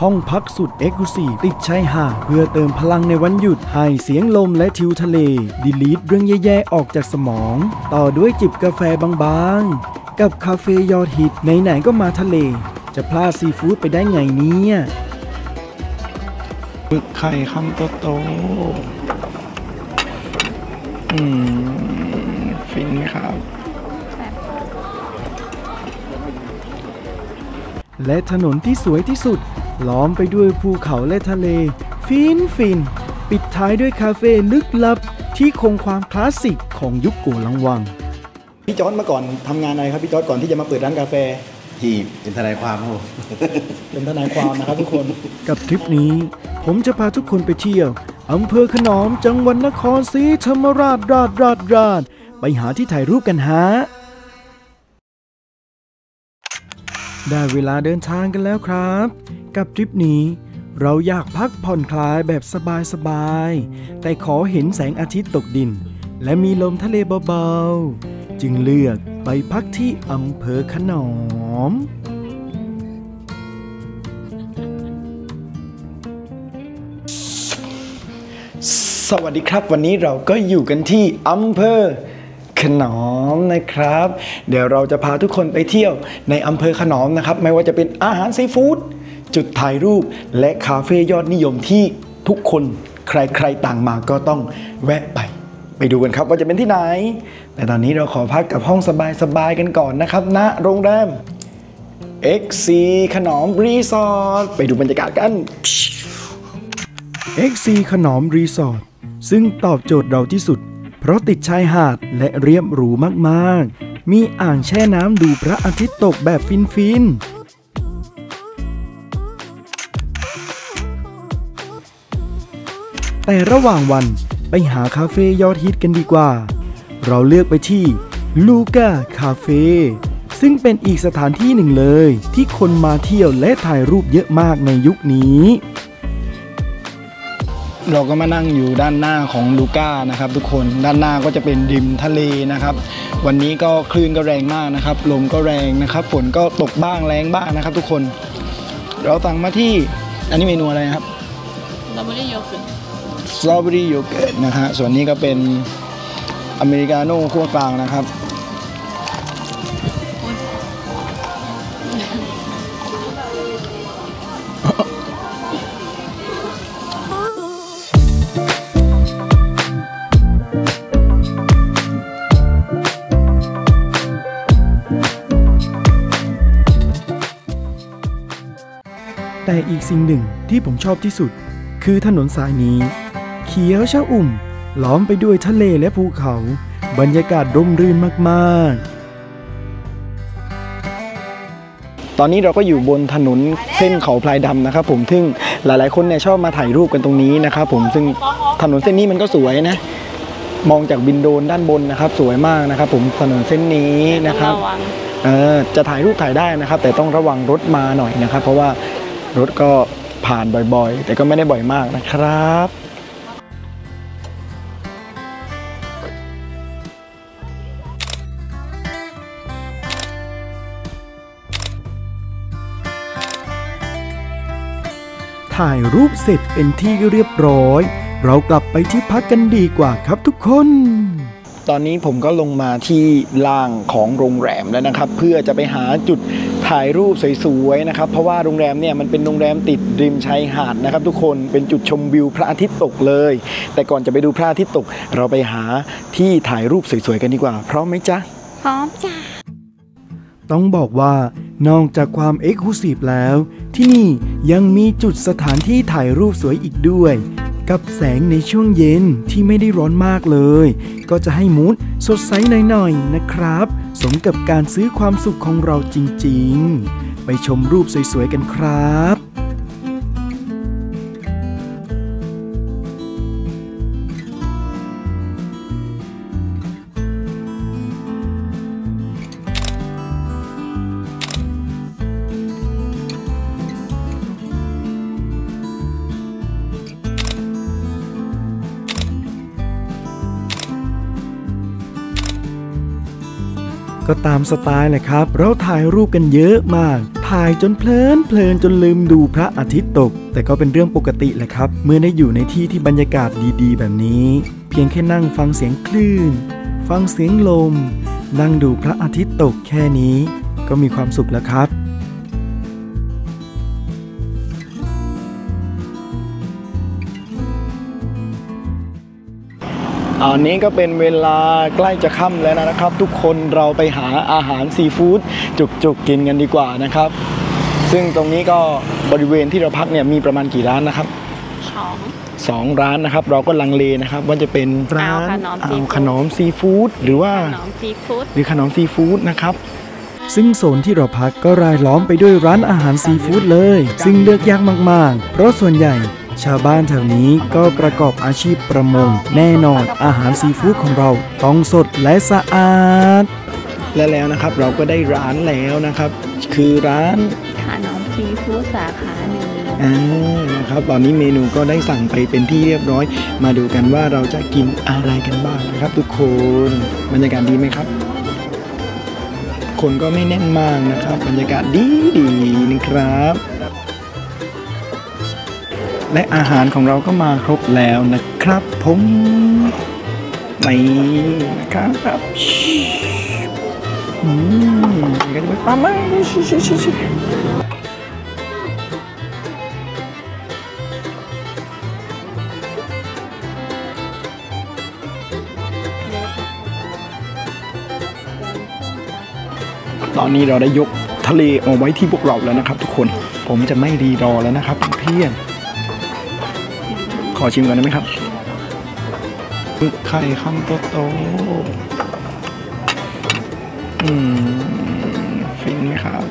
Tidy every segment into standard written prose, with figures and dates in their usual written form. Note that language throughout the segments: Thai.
ห้องพักสุดเอ็กซ์คลูซีฟติดชายหาดเพื่อเติมพลังในวันหยุดให้เสียงลมและทิวทะเลดีลีทเรื่องแย่ๆออกจากสมองต่อด้วยจิบกาแฟบางๆกับคาเฟ่ยอดฮิตไหนๆก็มาทะเลจะพลาดซีฟู้ดไปได้ไงเนี่ยหมึกไข่คำโตฟินไหมครับและถนนที่สวยที่สุดล้อมไปด้วยภูเขาและทะเลฟินปิดท้ายด้วยคาเฟ่ลึกลับที่คงความคลาสสิกของยุคโกลังวังพี่จอร์จเมื่อก่อนทำงานอะไรครับพี่จอร์จก่อนที่จะมาเปิดร้านกาแฟที่เป็นทนายความครับผมเป็นทนายความนะครับทุกคนกับทริปนี้ผมจะพาทุกคนไปเที่ยวอำเภอขนอมจังหวัดนครศรีธรรมราชไปหาที่ถ่ายรูปกันฮะได้เวลาเดินทางกันแล้วครับกับทริปนี้เราอยากพักผ่อนคลายแบบสบายๆแต่ขอเห็นแสงอาทิตย์ตกดินและมีลมทะเลเบาๆจึงเลือกไปพักที่อำเภอขนอมสวัสดีครับวันนี้เราก็อยู่กันที่อำเภอขนอมนะครับเดี๋ยวเราจะพาทุกคนไปเที่ยวในอำเภอขนอมนะครับไม่ว่าจะเป็นอาหารซีฟู้ดจุดถ่ายรูปและคาเฟ่ยอดนิยมที่ทุกคนใครๆต่างมาก็ต้องแวะไปดูกันครับว่าจะเป็นที่ไหนแต่ตอนนี้เราขอพักกับห้องสบายๆกันก่อนนะครับณโรงแรม XC ขนอมรีสอร์ทไปดูบรรยากาศกัน XC ขนอมรีสอร์ทซึ่งตอบโจทย์เราที่สุดเพราะติดชายหาดและเรียบหรูมากๆมีอ่างแช่น้ำดูพระอาทิตย์ตกแบบฟินแต่ระหว่างวันไปหาคาเฟ่ยอดฮิตกันดีกว่าเราเลือกไปที่ลูก้าคาเฟ่ซึ่งเป็นอีกสถานที่หนึ่งเลยที่คนมาเที่ยวและถ่ายรูปเยอะมากในยุคนี้เราก็มานั่งอยู่ด้านหน้าของลูก้านะครับทุกคนด้านหน้าก็จะเป็นริมทะเลนะครับวันนี้ก็คลื่นก็แรงมากนะครับลมก็แรงนะครับฝนก็ตกบ้างแรงบ้างนะครับทุกคนเราสั่งมาที่อันนี้เมนูอะไรครับสตรอเบอรี่โยเกิร์ตนะฮะส่วนนี้ก็เป็นอเมริกาโน่คั่วกลางนะครับแต่อีกสิ่งหนึ่งที่ผมชอบที่สุดคือถนนสายนี้เขียวชอุ่มล้อมไปด้วยทะเลและภูเขาบรรยากาศร่มรื่นมากๆตอนนี้เราก็อยู่บนถนนเส้นเขาพลายดำนะครับผมซึ่งหลายๆคนเนี่ยชอบมาถ่ายรูปกันตรงนี้นะครับผมซึ่งถนนเส้นนี้มันก็สวยนะมองจากบินโดรนด้านบนนะครับสวยมากนะครับผมถนนเส้นนี้นะครับจะถ่ายรูปถ่ายได้นะครับแต่ต้องระวังรถมาหน่อยนะครับเพราะว่ารถก็ผ่านบ่อยๆแต่ก็ไม่ได้บ่อยมากนะครับถ่ายรูปเสร็จเป็นที่เรียบร้อยเรากลับไปที่พักกันดีกว่าครับทุกคนตอนนี้ผมก็ลงมาที่ล่างของโรงแรมแล้วนะครับเพื่อจะไปหาจุดถ่ายรูปสวยๆนะครับเพราะว่าโรงแรมเนี่ยมันเป็นโรงแรมติดริมชายหาดนะครับทุกคนเป็นจุดชมวิวพระอาทิตย์ตกเลยแต่ก่อนจะไปดูพระอาทิตย์ตกเราไปหาที่ถ่ายรูปสวยๆกันดีกว่าพร้อมไหมจ๊ะพร้อมจ้ะต้องบอกว่านอกจากความเอ็กซ์คลูซีฟแล้วที่นี่ยังมีจุดสถานที่ถ่ายรูปสวยอีกด้วยกับแสงในช่วงเย็นที่ไม่ได้ร้อนมากเลยก็จะให้มูดสดใสหน่อยๆนะครับสมกับการซื้อความสุขของเราจริงๆไปชมรูปสวยๆกันครับ ก็ตามสไตล์แหละครับเราถ่ายรูปกันเยอะมากทถ่ายจนเพลินจนลืมดูพระอาทิตย์ตกแต่ก็เป็นเรื่องปกติแหละครับเมื่อได้อยู่ในที่ที่บรรยากาศดีๆแบบนี้เพียงแค่นั่งฟังเสียงคลื่นฟังเสียงลมนั่งดูพระอาทิตย์ตกแค่นี้ก็มีความสุขแล้วครับอันนี้ก็เป็นเวลาใกล้จะค่ำแล้วนะครับทุกคนเราไปหาอาหารซีฟู้ดจุกๆกินกันดีกว่านะครับซึ่งตรงนี้ก็บริเวณที่เราพักเนี่ยมีประมาณกี่ร้านนะครับสองร้านนะครับเราก็ลังเลนะครับว่าจะเป็นร้านขนมซีฟู้ดหรือว่าขนมซีฟู้ดนะครับซึ่งโซนที่เราพักก็รายล้อมไปด้วยร้านอาหารซีฟู้ดเลยซึ่งเลือกยากมากๆเพราะส่วนใหญ่ชาวบ้านแถวนี้ก็ประกอบอาชีพประมงแน่นอนอาหารซีฟู้ดของเราต้องสดและสะอาดและแล้วนะครับเราก็ได้ร้านแล้วนะครับคือร้านขนมซีฟู้ดสาขาหนึ่งนะครับตอนนี้เมนูก็ได้สั่งไปเป็นที่เรียบร้อยมาดูกันว่าเราจะกินอะไรกันบ้างนะครับทุกคนบรรยากาศดีไหมครับคนก็ไม่แน่นมากนะครับบรรยากาศดีนะครับและอาหารของเราก็มาครบแล้วนะครับผมนี่นะครับกันไปปั๊มมาตอนนี้เราได้ยกทะเลเอาไว้ที่พวกเราแล้วนะครับทุกคนผมจะไม่รีรอแล้วนะครับเพื่อนขอชิมกันได้ไหมครับไข่คำโตฟินไหมครับ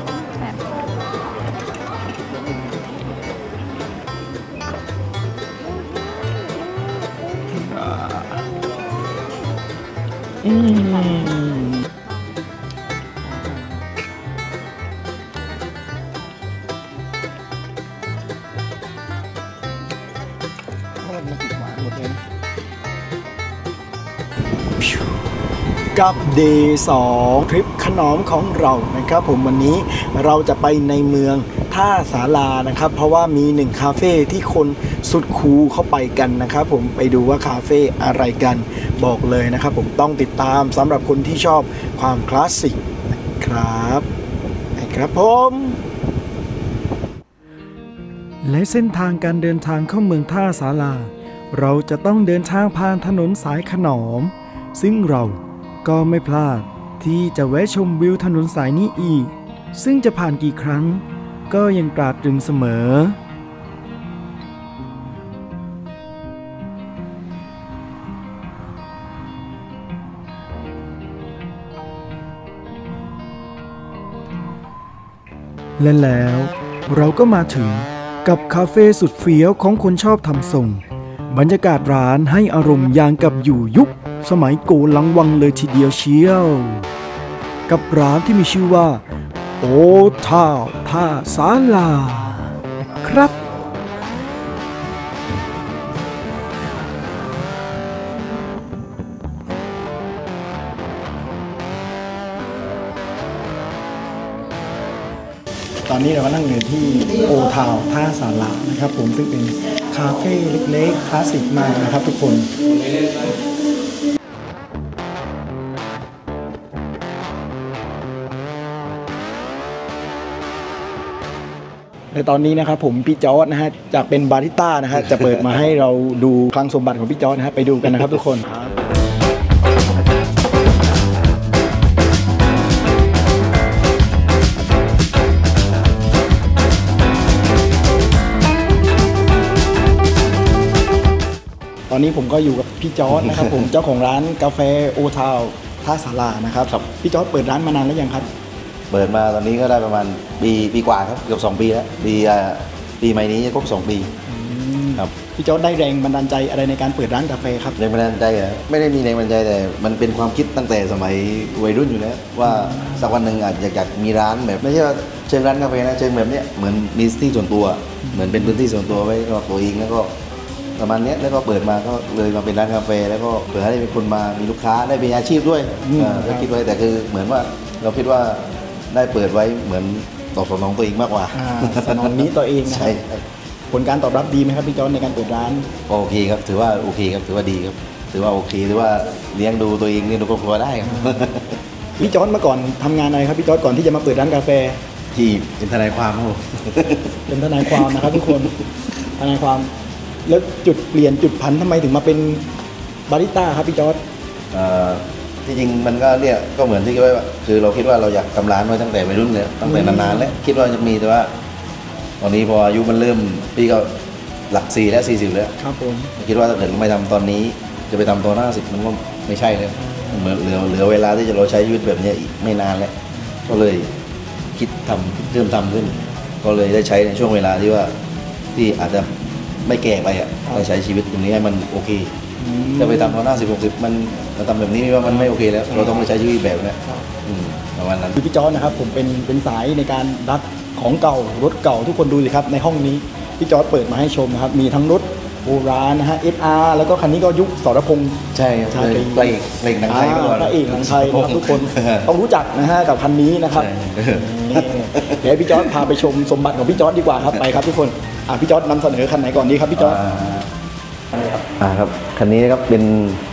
กับเดย์2ทริปขนมของเรานะครับผมวันนี้เราจะไปในเมืองท่าศาลานะครับเพราะว่ามี1คาเฟ่ที่คนสุดคูลเข้าไปกันนะครับผมไปดูว่าคาเฟ่อะไรกันบอกเลยนะครับผมต้องติดตามสำหรับคนที่ชอบความคลาสสิกนะครับผมและเส้นทางการเดินทางเข้าเมืองท่าศาลาเราจะต้องเดินทางผ่านถนนสายขนอมซึ่งเราก็ไม่พลาดที่จะแวะชมวิวถนนสายนี้อีกซึ่งจะผ่านกี่ครั้งก็ยังตราตรึงเสมอและแล้วเราก็มาถึงกับคาเฟ่สุดเฟี้ยวของคนชอบทำทรงบรรยากาศร้านให้อารมณ์อย่างกับอยู่ยุคสมัยโกลังวังเลยทีเดียวเชียวกับร้านที่มีชื่อว่าโอทาวท่าศาลาครับตอนนี้เราก็นั่งอยู่ที่โอทาวท่าศาลานะครับผมซึ่งเป็นคาเฟ่เล็กๆคลาสสิกมากนะครับทุกคนในตอนนี้นะครับผมพี่จอร์จนะฮะจะเป็นบาริสต้านะฮะจะเปิดมาให้เราดูคลังสมบัติของพี่จอร์จนะฮะไปดูกันนะครับทุกคนตอนนี้ผมก็อยู่กับพี่จอร์จนะครับผมเจ้าของร้านกาแฟโอทาวท่าศาลานะครับพี่จอร์จเปิดร้านมานานแล้วยังครับเปิดมาตอนนี้ก็ได้ประมาณปีกว่าครับเกือบ2 ปีแล้วปีใหม่นี้ครบ2 ปีครับพี่จอร์จได้แรงบันดาลใจอะไรในการเปิดร้านกาแฟครับแรงบันดาลใจเหรอไม่ได้มีแรงบันดาลใจแต่มันเป็นความคิดตั้งแต่สมัยวัยรุ่นอยู่แล้วว่าสักวันหนึ่งอาจอยากมีร้านแบบไม่ใช่ว่าเชิงร้านกาแฟนะเชิงแบบเนี้ยเหมือนมีที่ส่วนตัวเหมือนเป็นพื้นที่ส่วนตัวไว้สำหรับตัวเองแล้วก็ประมาณนี้แล้วก็เปิดมาก็เลยมาเป็นร้านกาแฟแล้วก็เปิดให้มีคนมามีลูกค้าได้เป็นอาชีพด้วยก็คิดไว้แต่คือเหมือนว่าเราคิดว่าได้เปิดไว้เหมือนตอบสนองตัวเองมากกว่าสนองนี้ตัวเองนะใช่ครับผลการตอบรับดีไหมครับพี่จอร์จในการเปิดร้านโอเคครับถือว่าโอเคครับถือว่าดีครับถือว่าโอเคถือว่าเลี้ยงดูตัวเองเลี้ยงดูครอบครัวได้ครับพี่จอร์จเมื่อก่อนทำงานอะไรครับพี่จอร์จก่อนที่จะมาเปิดร้านกาแฟที่เป็นทนายความครับผมเป็นทนายความนะครับทุกคนทนายความแล้วจุดเปลี่ยนจุดผันทำไมถึงมาเป็นบาริสต้าครับพี่จอร์จที่จริงมันก็เนี่ยก็เหมือนที่คิดไว้ว่าคือเราคิดว่าเราอยากทำร้านไว้ตั้งแต่วัยรุ่นเลยตั้งแต่นานๆแล้วคิดว่าจะมีแต่ว่าตอนนี้พออายุมันเริ่มพี่ก็หลัก4แล้ว40แล้วครับผมคิดว่าถ้าเกิดไม่ทำตอนนี้จะไปทำตอน50มันก็ไม่ใช่เลยเหมือนเหลือเวลาที่จะเราใช้ชีวิตแบบนี้อีกไม่นานแล้วก็เลยคิดเริ่มทำขึ้น ก็เลยได้ใช้ในช่วงเวลาที่ว่าที่อาจจะไม่แก่ไปอ่ะได้ใช้ชีวิตตรงนี้ให้มันโอเคจะไปทำตอน50-60มันทำแบบนี้ว่ามันไม่โอเคแล้วเราต้องไปใช้ชีวิตแบบนี้ประมาณนั้นคือพี่จอร์จนะครับผมเป็นสายในการรักของเก่ารถเก่าทุกคนดูสิครับในห้องนี้พี่จอร์จเปิดมาให้ชมนะครับมีทั้งรถโบราณนะฮะ SR แล้วก็คันนี้ก็ยุคสรพงษ์ใช่ครับเพลงหนังไทยก่อนพระเอกหนังไทยนะครับทุกคนต้องรู้จักนะฮะกับคันนี้นะครับนี่เดี๋ยวพี่จอร์จพาไปชมสมบัติของพี่จอร์จดีกว่าครับไปครับทุกคนพี่จอร์จนำเสนอคันไหนก่อนดีครับพี่จอร์จครับคันนี้นะครับเป็น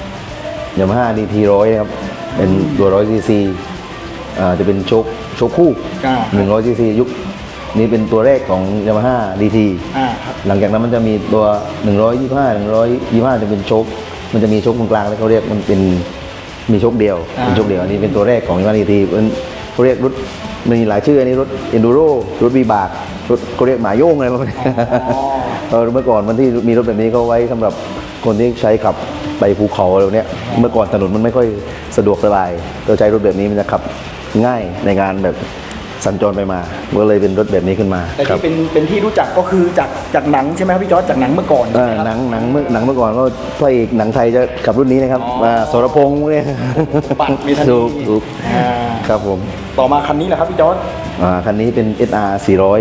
Yamaha DT 100นะครับเป็นตัว100 cc จะเป็นโชคคู่100 cc ยุคนี้เป็นตัวแรกของ Yamaha DT ครับหลังจากนั้นมันจะมีตัว125จะเป็นโชคมันจะมีโชคตรงกลางแล้วเขาเรียกมันเป็นมีโชคเดียวเป็นโชคเดียวอันนี้เป็นตัวแรกของ Yamaha DT เขาเรียกรถมีหลายชื่ออันนี้รถ Enduro รถวีบากรถเขาเรียกหมาโย่งอะไรประมาณนี้เมื่อก่อนมันที่มีรถแบบนี้ก็ไว้สำหรับคนที่ใช้ขับไปภูเขาอะไรเนี้ยเมื่อก่อนถนนมันไม่ค่อยสะดวกสบายเราใช้รถแบบนี้มันจะขับง่ายในการแบบสัญจรไปมาก็เลยเป็นรถแบบนี้ขึ้นมาแต่ที่เป็นที่รู้จักก็คือจากหนังใช่ไหมครับพี่จอร์จจากหนังเมื่อก่อนหนังเมื่อก่อนก็พระเอกหนังไทยจะขับรุ่นนี้นะครับสรพงษ์เนี่ยปัดมีทันทีครับผมต่อมาคันนี้แหละครับพี่จอร์จคันนี้เป็น SR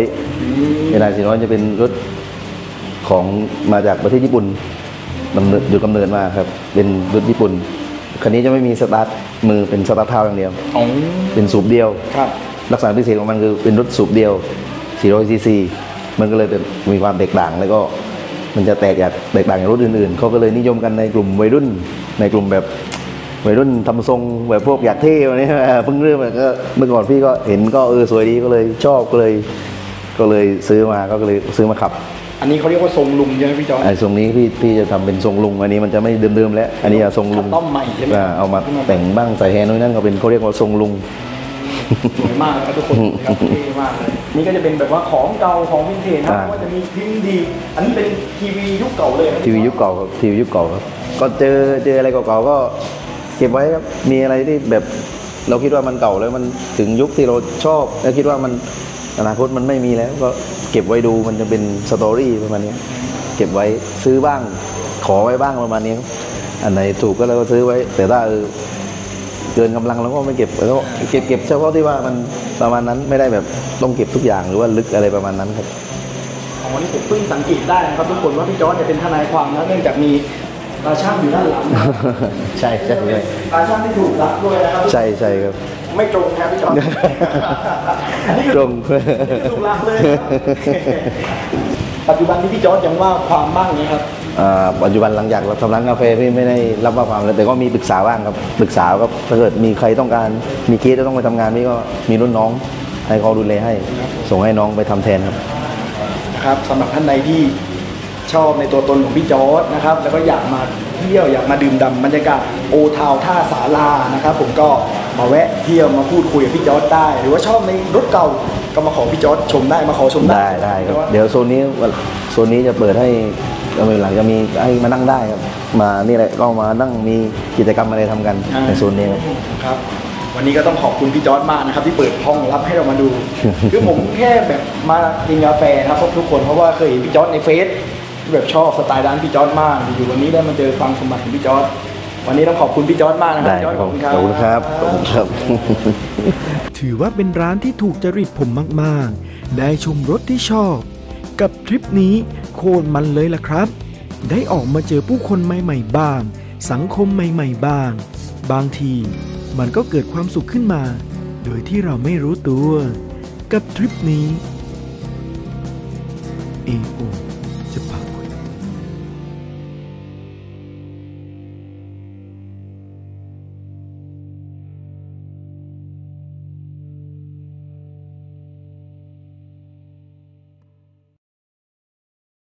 400 SR 400จะเป็นรถของมาจากประเทศญี่ปุ่นอยู่กำเนิดมาครับเป็นรถญี่ปุ่นคันนี้จะไม่มีสตาร์ทมือเป็นสตาร์ทเท้าอย่างเดียวเป็นสูบเดียวลักษณะพิเศษของมันคือเป็นรถสูบเดียว400 cc มันก็เลยมีความแตกต่างแล้วก็มันจะแตกต่างจากรถอื่นๆเขาก็เลยนิยมกันในกลุ่มวัยรุ่นในกลุ่มแบบวัยรุ่นทำทรงแบบพวกอยากเท่อะไรนี้เพิ่งเริ่มก็เมื่อก่อนพี่ก็เห็นก็สวยดีก็เลยชอบก็เลยซื้อมาขับอันนี้เขาเรียกว่าทรงลุงใช่ไหมพี่จอร์จทรงนี้พี่จะทำเป็นทรงลุงอันนี้มันจะไม่เดิมๆแล้วอันนี้ทรงลุงต้อมใหม่ใช่ไหมเอามาแต่งบ้างใส่แฮนด์นั่นก็เป็นเขาเรียกว่าทรงลุงสวยมากครับทุกคนครับเท่มากเลยนี่ก็จะเป็นแบบว่าของเก่าของวินเทจนะว่าจะมีพิมพ์ดีอันนี้เป็นทีวียุคเก่าเลยทีวียุคเก่าครับทีวียุคเก่าครับก็เจออะไรเก่าๆก็เก็บไว้ครับมีอะไรที่แบบเราคิดว่ามันเก่าแล้วมันถึงยุคที่เราชอบแล้วคิดว่ามันอนาคตมันไม่มีแล้วก็เก็บไว้ดูมันจะเป็นสตอรี่ประมาณนี้เก็บไว้ซื้อบ้างขอไว้บ้างประมาณนี้อันไหนถูกก็เราก็ซื้อไว้แต่ถ้าเกินกำลังเราก็ไม่เก็บแล้วเก็บเฉพาะที่ว่ามันประมาณนั้นไม่ได้แบบต้องเก็บทุกอย่างหรือว่าลึกอะไรประมาณนั้นครับวันนี้ผมเพิ่งสังเกตได้นะครับทุกคนว่าพี่จอร์จเป็นทนายความนะเนื่องจากมีตาช่างอยู่ด้านหลังใช่ตาช่างที่ถูกรักด้วยนะครับใช่ครับไม่ตรงแทบพี่จอร์จตรงถูกรักเลยปัจจุบันที่พี่จอร์จยังว่าความบ้างนะครับปัจจุบันหลังจากเราทำร้านกาแฟพี่ไม่ได้รับว่าความเลยแต่ก็มีปรึกษาบ้างครับปรึกษาครับถ้าเกิดมีใครต้องการมีเคสจะต้องไปทำงานนี่ก็มีรุ่นน้องให้เขาดูแลให้ส่งให้น้องไปทำแทนครับสำหรับท่านใดที่ชอบในตัวตนของพี่จอร์จนะครับแล้วก็อยากมาเที่ยวอยากมาดื่มด่ำบรรยากาศโอทาวท่าสารานะครับผมก็มาแวะเที่ยวมาพูดคุยกับพี่จอร์จได้หรือว่าชอบในรถเก่าก็มาขอพี่จอร์จชมได้มาขอชมได้ครับเดี๋ยวโซนนี้จะเปิดให้หลังจะมีให้มานั่งได้ครับมานี่แหละก็มานั่งมีกิจกรรมอะไรทำกันในโซนนี้ครับวันนี้ก็ต้องขอบคุณพี่จอร์จมากนะครับที่เปิดห้องรับให้เรามาดู คือผมแค่แบบมากินกาแฟนะครับทุกคนเพราะว่าเคยเห็นพี่จอร์จในเฟซแบบชอบสไตล์ร้านพี่จอร์จมากอยู่วันนี้ได้มาเจอฟังสมบัติของพี่จอร์จวันนี้ต้องขอบคุณพี่จอร์จมากนะครับพี่จอร์จขอบคุณครับถือว่าเป็นร้านที่ถูกจริตผมมากๆได้ชมรถที่ชอบกับทริปนี้โคตรมันเลยล่ะครับได้ออกมาเจอผู้คนใหม่ๆบ้างสังคมใหม่ๆบ้างบางทีมันก็เกิดความสุขขึ้นมาโดยที่เราไม่รู้ตัวกับทริปนี้ AO